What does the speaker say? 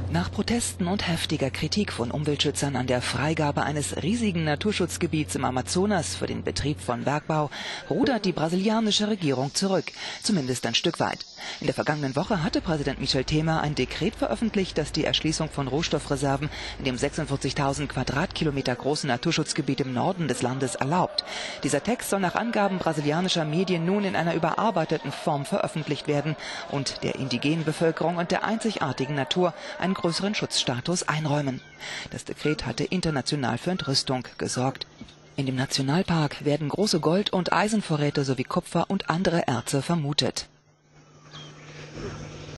Nach Protesten und heftiger Kritik von Umweltschützern an der Freigabe eines riesigen Naturschutzgebiets im Amazonas für den Betrieb von Bergbau rudert die brasilianische Regierung zurück, zumindest ein Stück weit. In der vergangenen Woche hatte Präsident Michel Temer ein Dekret veröffentlicht, das die Erschließung von Rohstoffreserven in dem 46.000 Quadratkilometer großen Naturschutzgebiet im Norden des Landes erlaubt. Dieser Text soll nach Angaben brasilianischer Medien nun in einer überarbeiteten Form veröffentlicht werden und der indigenen Bevölkerung und der einzigartigen Natur einen größeren Schutzstatus einräumen. Das Dekret hatte international für Entrüstung gesorgt. In dem Nationalpark werden große Gold- und Eisenvorräte sowie Kupfer und andere Erze vermutet.